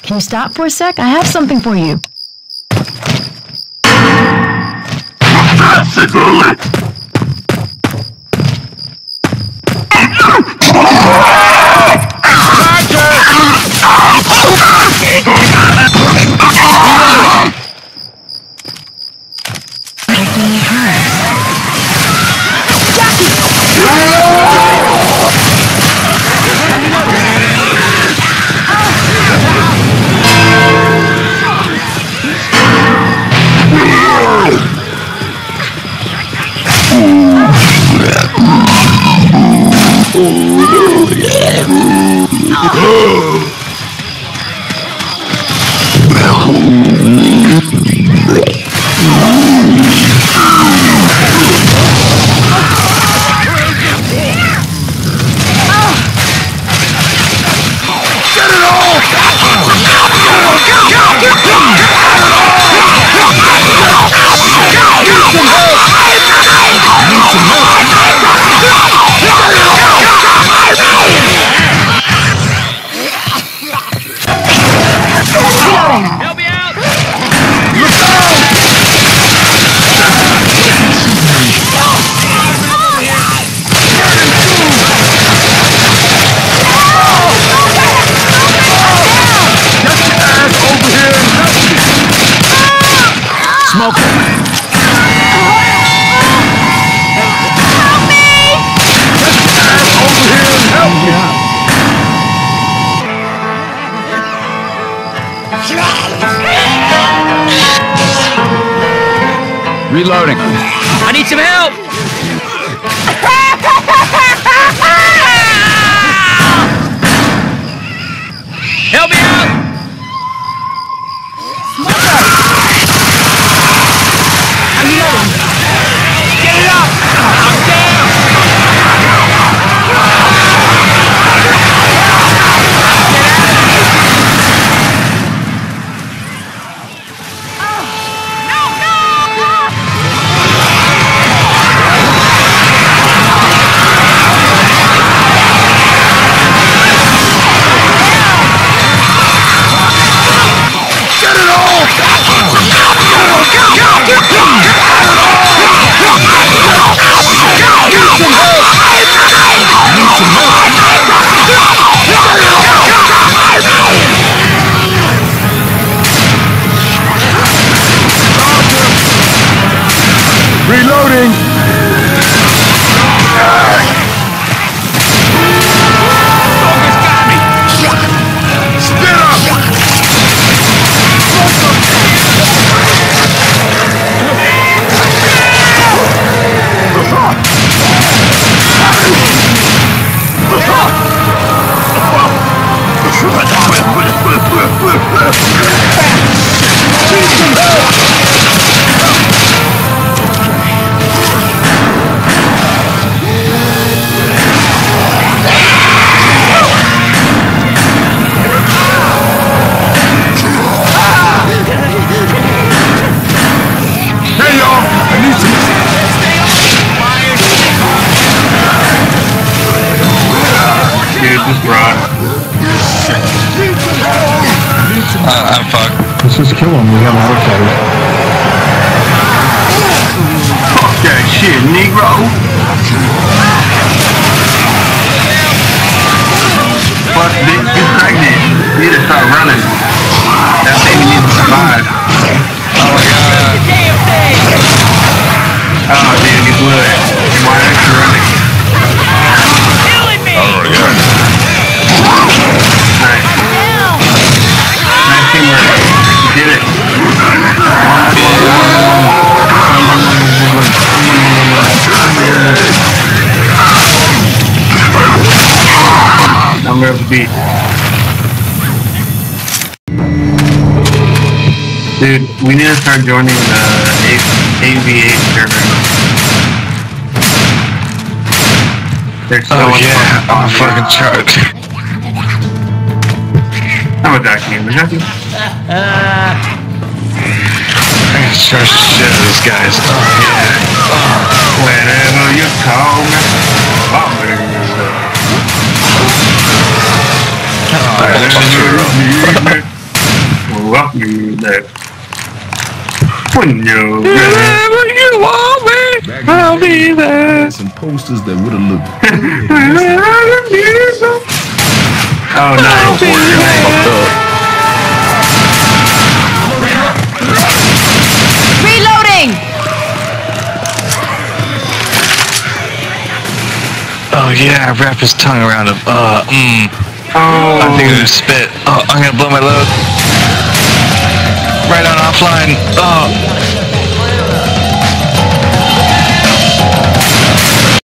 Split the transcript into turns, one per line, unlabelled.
Can you stop for a sec? I have something for you.
Reloading. I need some help! Help me out! Get it up! I'm down!
Reloading!
Focus got me!
Spin up!
Just run. I'm fucked.
Let's just kill him. We got auto cutters.
Fuck that shit, Negro. Fuck, bitch, get pregnant. You need to start running. That baby needs to survive. Oh my god. Oh, dude, you blew it. Why aren't you running? Oh my god. Nice. Nice teamwork. You did it. Number of the beat. Dude, we need to start joining the AV8 server. There's so much
yeah, I'm fucking charged.
I'm a dark gamer, not you?
I gotta charge the shit out of these guys. Oh yeah. Oh.
Whenever you call me,
Alright, let's just
I'll be there. When you
Wherever you want me, I'll be there.
Some posters that would have looked
oh, nice.
Reloading!
Oh yeah, wrap his tongue around him.
Oh.
I think it was spit. Oh, I'm gonna blow my load. Right on offline. Oh.